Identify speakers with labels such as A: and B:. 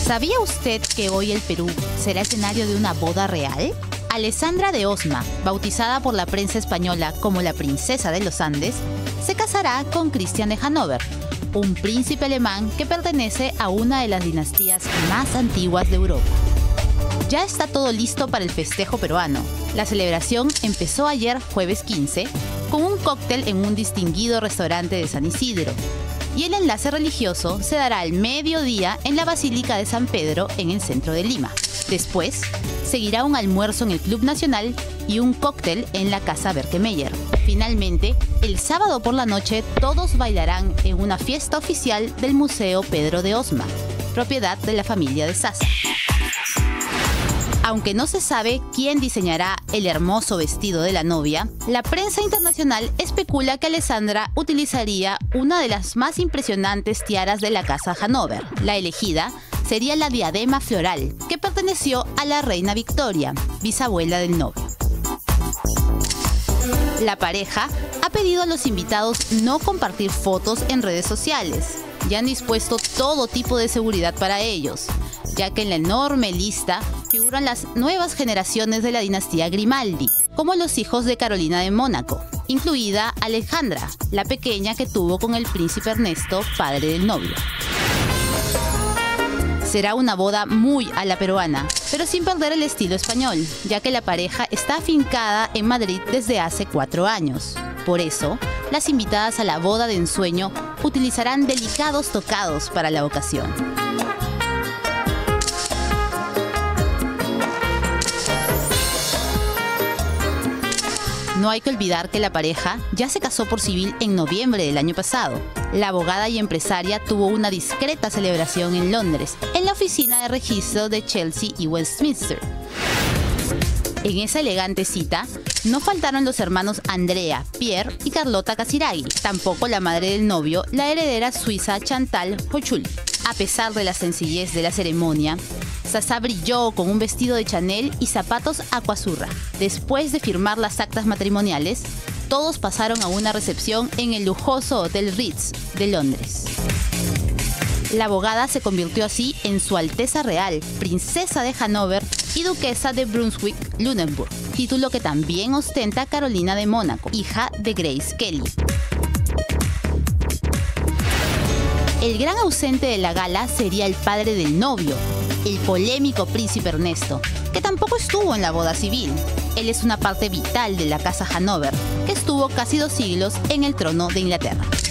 A: ¿Sabía usted que hoy el Perú será escenario de una boda real? Alessandra de Osma, bautizada por la prensa española como la princesa de los Andes, se casará con Christian de Hannover, un príncipe alemán que pertenece a una de las dinastías más antiguas de Europa. Ya está todo listo para el festejo peruano. La celebración empezó ayer, jueves 15, con un cóctel en un distinguido restaurante de San Isidro. Y el enlace religioso se dará al mediodía en la Basílica de San Pedro, en el centro de Lima. Después, seguirá un almuerzo en el Club Nacional y un cóctel en la Casa Berkemeyer. Finalmente, el sábado por la noche, todos bailarán en una fiesta oficial del Museo Pedro de Osma, propiedad de la familia de Sasa. Aunque no se sabe quién diseñará el hermoso vestido de la novia, la prensa internacional especula que Alessandra utilizaría una de las más impresionantes tiaras de la casa Hannover. La elegida sería la diadema floral, que perteneció a la reina Victoria, bisabuela del novio. La pareja ha pedido a los invitados no compartir fotos en redes sociales y han dispuesto todo tipo de seguridad para ellos, ya que en la enorme lista figuran las nuevas generaciones de la dinastía Grimaldi, como los hijos de Carolina de Mónaco, incluida Alejandra, la pequeña que tuvo con el príncipe Ernesto, padre del novio. Será una boda muy a la peruana, pero sin perder el estilo español, ya que la pareja está afincada en Madrid desde hace 4 años. Por eso, las invitadas a la boda de ensueño utilizarán delicados tocados para la ocasión. No hay que olvidar que la pareja ya se casó por civil en noviembre del año pasado. La abogada y empresaria tuvo una discreta celebración en Londres, en la oficina de registro de Chelsea y Westminster. En esa elegante cita, no faltaron los hermanos Andrea, Pierre y Carlota Casiraghi, tampoco la madre del novio, la heredera suiza Chantal Hochul. A pesar de la sencillez de la ceremonia, Sasa brilló con un vestido de Chanel y zapatos aquazurra. Después de firmar las actas matrimoniales, todos pasaron a una recepción en el lujoso Hotel Ritz de Londres. La abogada se convirtió así en Su Alteza Real, Princesa de Hannover y Duquesa de Brunswick-Lüneburg, título que también ostenta Carolina de Mónaco, hija de Grace Kelly. El gran ausente de la gala sería el padre del novio, el polémico príncipe Ernesto, que tampoco estuvo en la boda civil. Él es una parte vital de la casa Hannover, que estuvo casi 2 siglos en el trono de Inglaterra.